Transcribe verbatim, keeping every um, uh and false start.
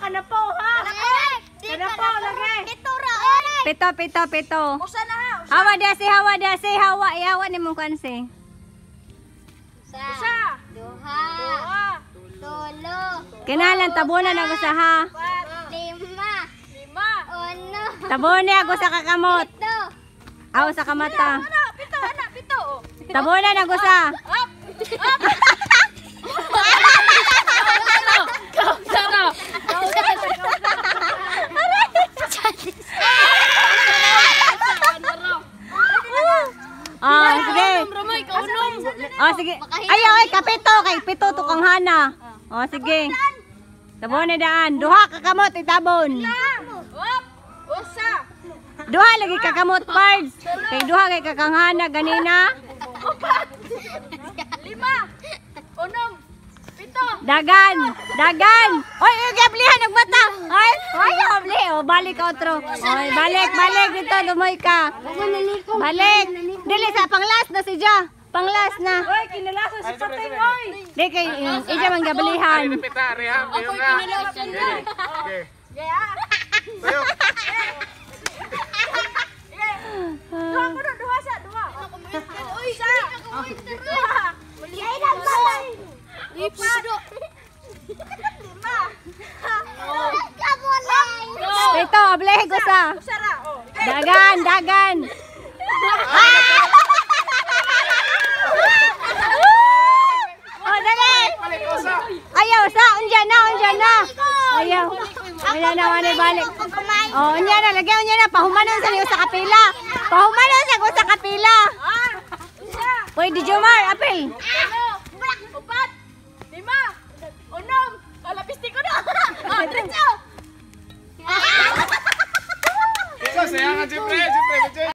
kana po ha. Kana po lagi. Pito ra. Pito, pito, pito. Usa na ha. Hawa dia si, hawa dia si, hawa. Ihawa ni mong kansi. Usa. Duha. Duha. Tulo. Kinalan, tabunan ako sa ha. Lima. Lima. Uno. Tabunan ako sa kakamot. Pito. Aw sa kamata. Ano? Pito, ana, pito. Tabunan ako sa. Up. Up. Ah, sige. Oh, sige. Ayaw, ay, kapito. Kay pito to kang hana. Oh, sige. Tabon na daan. Duha kakamot, itabon. Up. Usa. Duha lagi kakamot, pards. Kay duha kay kakang hana, ganina. Upat. Lima. Unom. Pito. Dagan. Dagan. Oy, yung gablihan, nagmata. Ay, ay, gabli. Oh, balik ka, otro. Oy, balik, balik dito. Dumoy ka. Balik. Dili sa panglas na si Ja. Panglas na. Oy, kinalasan si Patay, oy. Di kay ija man gablihan. Ako kinalasan na. Gaya. Duha ko na, duha sa, duha. Oy, sa. Duha. Gaya na, balay. Upat. Lima. Kabulay. Ito, ablehe ko sa. Usara, oh. Dagan, dagan. Oh, dali. Ayaw sa, unja na, unja na. Ayaw. Wala na, wala balik. Oh, unja na, lagyan unja na. Pahumanon sa niyo sa kapila. Pahumanon sa ko sa kapila. Ah. Isa. Pwede Jomar, apel. Ano? Upat. Lima. Unom. Alapisti ko na. Ah, diretso. Sayangan, siyempre, siyempre.